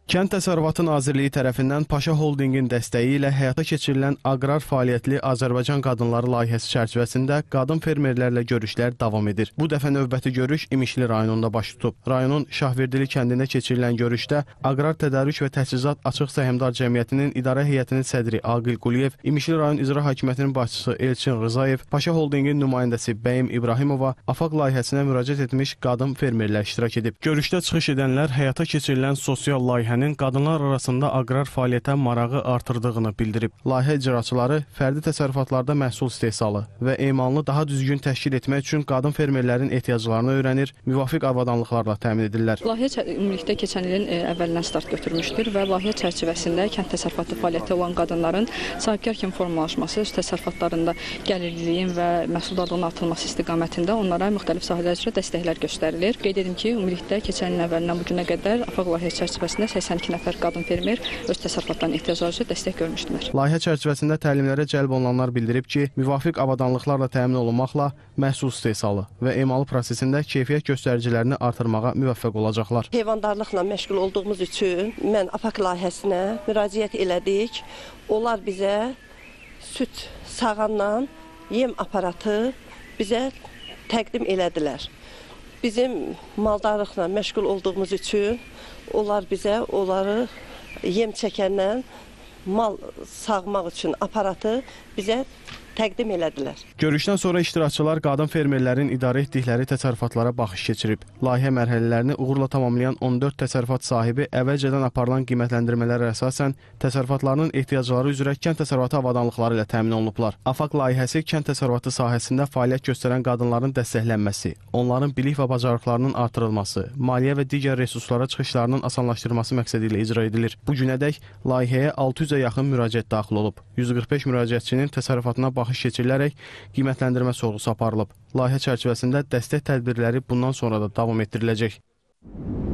Kənd Təsərrüfatı Nazirliyi tərəfindən Paşa Holdingin dəstəyi ilə həyata keçirilən aqrar fəaliyyətli Azərbaycan qadınları layihəsi çərçivəsində qadın fermerlərlə görüşlər davam edir. Bu dəfə növbəti görüş İmişli rayonunda baş tutub. Rayonun Şahverdili kəndində keçirilən görüşdə Aqrar Tədarük və Təchizat Açıq Səhmdar Cəmiyyətinin İdarə Heyətinin sədri Aqil Quliyev, İmişli rayon İcra Hakimiyyətinin başçısı Elçin Rızayev, Paşa Holdingin nümayəndəsi Bəyim İbrahimova, AFAQ layihəsinə müraciət etmiş qadın fermerlər iştirak edib. Görüşdə çıxış edənlər həyata keçirilən sosial layihə qadınlar arasında aqrar fəaliyyətə marağı artırdığını bildirib. Layihə icraçıları fərdi təsərrüfatlarda məhsul istehsalı və emalını daha düzgün təşkil etmək üçün qadın fermerlərin ehtiyaclarını öyrənir, müvafiq avadanlıqlarla təmin edirlər. Layihə ümumilikdə keçən ilin əvvəlindən start götürmüşdür və layihə çərçivəsində kənd təsərrüfatı fəaliyyəti olan qadınların sahibkar kimi formalaşması, öz təsərrüfatlarında gəlirliliyin və məhsuldarlığının artırılması istiqamətində onlara müxtəlif sahələr üzrə dəstəklər göstərilir. Qeyd edim ki, ümumilikdə keçən ilin əvvəlindən bu günə qədər AFAQ layihə çərçivəsində 82 nəfər qadın fermer öz təsərrüfatlarının ehtiyacları üzrə dəstək görmüşdülər. Layihə çərçivəsində təlimlərə cəlb olunanlar bildirib ki, müvafiq avadanlıqlarla təmin olunmaqla məhsul istehsalı və emalı prosesində keyfiyyət göstəricilərini artırmağa müvəffəq olacaqlar. Heyvandarlıqla məşğul olduğumuz üçün mən AFAQ layihəsinə müraciət elədik. Onlar bizə süd sağanla yem aparatı bizə təqdim elədilər. Bizim maldarlıqla məşğul olduğumuz üçün onlar bizə onları yem çəkəndən mal sağmaq üçün aparatı bizə təqdim elədilər. Görüşdən sonra iştirakçılar qadın fermerlərin idarə etdikləri təsərrüfatlara baxış keçirib. Layihə mərhələlərini uğurla tamamlayan 14 təsərrüfat sahibi əvvəlcədən aparılan qiymətləndirmələrə əsasən təsərrüfatlarının ehtiyacları üzrə kənd təsərrüfatı avadanlıqları ilə təmin olunublar. AFAQ layihəsi kənd təsərrüfatı sahəsində fəaliyyət göstərən qadınların dəstəklənməsi, onların bilik və bacarıqlarının artırılması, maliyyə və digər resurslara çıxışlarının asanlaşdırılması məqsədi ilə icra edilir. Bu günədək layihəyə 600-ə yaxın müraciət daxil olub. 145 müraciətçinin təsərrüfatına baxış keçirilərək qiymətləndirmə sorğusu aparılıb. Layihə çərçivəsində dəstək tədbirləri bundan sonra da davam etdiriləcək.